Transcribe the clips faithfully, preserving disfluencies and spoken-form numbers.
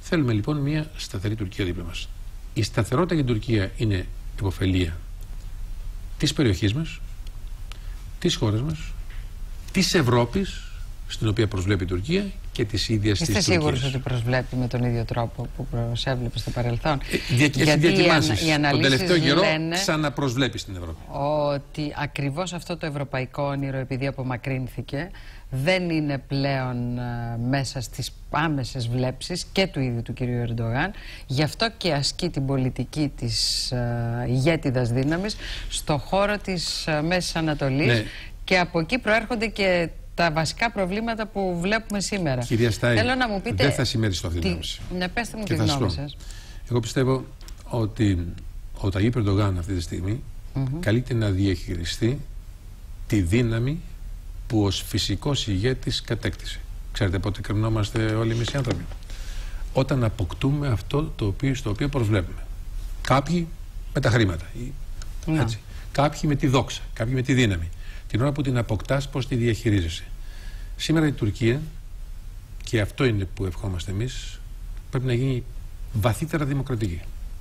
Θέλουμε λοιπόν μια σταθερή Τουρκία δίπλα μας. Η σταθερότητα για την Τουρκία είναι υποφελία της περιοχής μας, της χώρας μας, της Ευρώπης, στην οποία προσβλέπει η Τουρκία, και της ίδιας της Τουρκίας. Είστε σίγουρος ότι προσβλέπει με τον ίδιο τρόπο που προσέβλεπε στο παρελθόν? Ε, δια, έχει διακοιμάνσεις. Τον τελευταίο καιρό λένε ξαναπροσβλέπει στην Ευρώπη. Ότι ακριβώς αυτό το ευρωπαϊκό όνειρο, επειδή απομακρύνθηκε, δεν είναι πλέον α, μέσα στις άμεσες βλέψεις και του ίδιου του κυρίου Ερντογάν. Γι' αυτό και ασκεί την πολιτική της α, ηγέτιδας δύναμης στο χώρο της α, Μέσης Ανατολής, ναι. Και από εκεί προέρχονται και τα βασικά προβλήματα που βλέπουμε σήμερα. Κυρία Στάι, θέλω να μου πείτε, δεν θα συμμεριστώ αυτή την άποψη. Ναι, πέστε μου τη γνώμη σας. Εγώ πιστεύω ότι ο Ταγίπ Ερντογάν αυτή τη στιγμή mm-hmm. καλείται να διαχειριστεί τη δύναμη που ως φυσικός ηγέτης κατέκτησε. Ξέρετε πότε κρινόμαστε όλοι εμείς οι άνθρωποι? Όταν αποκτούμε αυτό το οποίο, στο οποίο προσβλέπουμε. Κάποιοι με τα χρήματα, mm. έτσι. Κάποιοι με τη δόξα, κάποιοι με τη δύναμη. Την ώρα που την αποκτάς, πώς τη διαχειρίζεσαι. Σήμερα η Τουρκία, και αυτό είναι που ευχόμαστε εμείς, πρέπει να γίνει βαθύτερα δημοκρατική.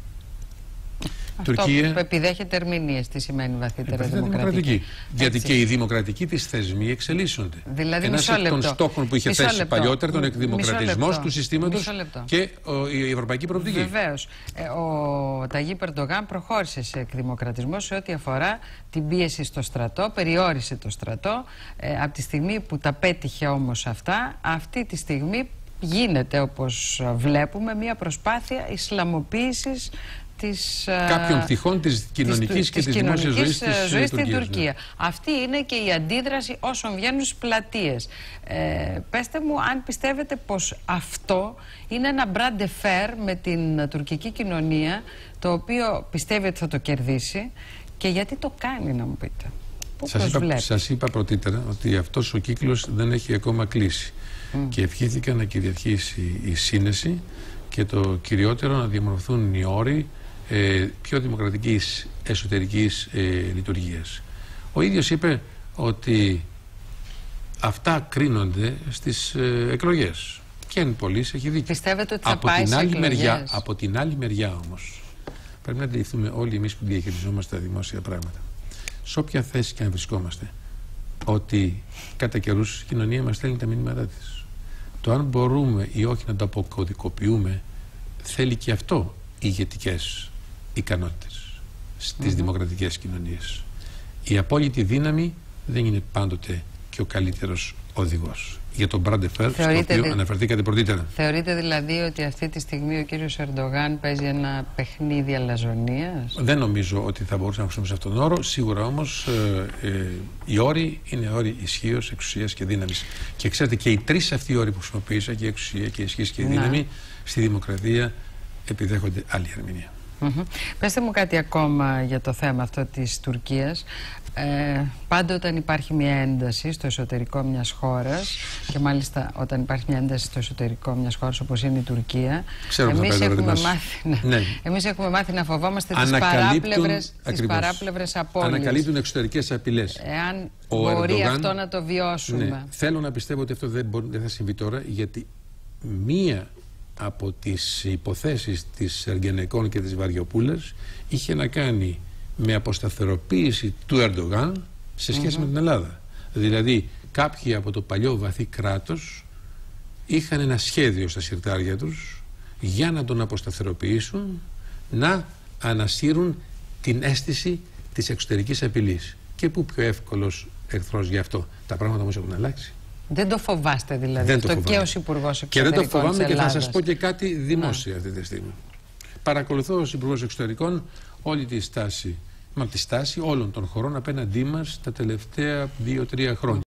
Αυτό Τουρκία, που επιδέχεται ερμηνείες, τι σημαίνει βαθύτερα δημοκρατική. δημοκρατική. Γιατί και οι δημοκρατικοί της θεσμοί εξελίσσονται. Δηλαδή, ένας εκ των στόχων που είχε μισό θέσει λεπτό. παλιότερα, τον εκδημοκρατισμός του συστήματος και ο, η ευρωπαϊκή προοπτική. Βεβαίως. Ε, ο Ταγίπ Ερντογάν προχώρησε σε εκδημοκρατισμό σε ό,τι αφορά την πίεση στο στρατό, περιόρισε το στρατό. Ε, από τη στιγμή που τα πέτυχε όμως αυτά, αυτή τη στιγμή γίνεται, όπως βλέπουμε, μια προσπάθεια ισλαμοποίησης της, κάποιων πτυχών της κοινωνικής και της, της δημόσιας ζωής, της ζωής στην Τουρκίας, Τουρκία. Ναι. Αυτή είναι και η αντίδραση όσων βγαίνουν στις πλατείες. Ε, πέστε μου αν πιστεύετε πως αυτό είναι ένα bras de fer με την τουρκική κοινωνία, το οποίο πιστεύει ότι θα το κερδίσει, και γιατί το κάνει, να μου πείτε. Σας είπα, σας είπα πρωτήτερα ότι αυτός ο κύκλος δεν έχει ακόμα κλείσει mm. και ευχήθηκα να κυριαρχήσει η σύνεση και το κυριότερο να διαμορφωθούν οι όροι ε, πιο δημοκρατικής εσωτερικής ε, λειτουργίας. Ο ίδιος είπε ότι αυτά κρίνονται στις ε, εκλογές. Και εν πωλής έχει δίκιο. Πιστεύετε ότι θα από πάει την σε άλλη εκλογές? μεριά, από την άλλη μεριά όμως πρέπει να αντιληφθούμε όλοι εμείς που διαχειριζόμαστε τα δημόσια πράγματα, σε όποια θέση και αν βρισκόμαστε, ότι κατά καιρούς η κοινωνία μας στέλνει τα μηνύματά της. Το αν μπορούμε ή όχι να το αποκωδικοποιούμε θέλει και αυτό ηγετικές ικανότητες στις mm-hmm. δημοκρατικές κοινωνίες. Η απόλυτη δύναμη δεν είναι πάντοτε και ο καλύτερος οδηγός. Για τον bras de fer, στο οποίο δι... αναφερθήκατε πρωτήτερα. Θεωρείτε δηλαδή ότι αυτή τη στιγμή ο κύριος Ερντογάν παίζει ένα παιχνίδι αλαζονίας? Δεν νομίζω ότι θα μπορούσα να χρησιμοποιήσω αυτόν τον όρο. Σίγουρα όμως ε, ε, οι όροι είναι όροι ισχύως, εξουσίας και δύναμης. Και ξέρετε, και οι τρεις αυτοί οι όροι που χρησιμοποίησα, και η εξουσία και η ισχύς και η δύναμη, να. στη δημοκρατία επιδέχονται άλλη ερμηνεία. Mm-hmm. Πέστε μου κάτι ακόμα για το θέμα αυτό της Τουρκίας. Ε, πάντα όταν υπάρχει μια ένταση στο εσωτερικό μιας χώρας, και μάλιστα όταν υπάρχει μια ένταση στο εσωτερικό μιας χώρας όπως είναι η Τουρκία, εμείς έχουμε, μάθει, ναι, ναι. εμείς έχουμε μάθει να φοβόμαστε τις παράπλευρες, τις παράπλευρες απώλειες. Ανακαλύπτουν εξωτερικές απειλές. Εάν Ο μπορεί Ερντογάν, αυτό να το βιώσουμε. Ναι, θέλω να πιστεύω ότι αυτό δεν, μπορεί, δεν θα συμβεί τώρα, γιατί μία από τις υποθέσεις της Εργενεκών και της Βαριοπούλας είχε να κάνει με αποσταθεροποίηση του Ερντογάν σε σχέση mm-hmm. με την Ελλάδα. Δηλαδή κάποιοι από το παλιό βαθύ κράτος είχαν ένα σχέδιο στα συρτάρια τους για να τον αποσταθεροποιήσουν, να ανασύρουν την αίσθηση της εξωτερικής απειλής. Και πού πιο εύκολος εχθρός γι' αυτό? Τα πράγματα όμως έχουν αλλάξει. Δεν το φοβάστε δηλαδή δεν αυτό το και ως Υπουργός Εξωτερικών? Και δεν το φοβάμαι, και θα σας πω και κάτι δημόσια να. αυτή τη στιγμή. Παρακολουθώ ως Υπουργός Εξωτερικών όλη τη στάση, μα τη στάση όλων των χωρών απέναντί μας τα τελευταία δύο τρία χρόνια.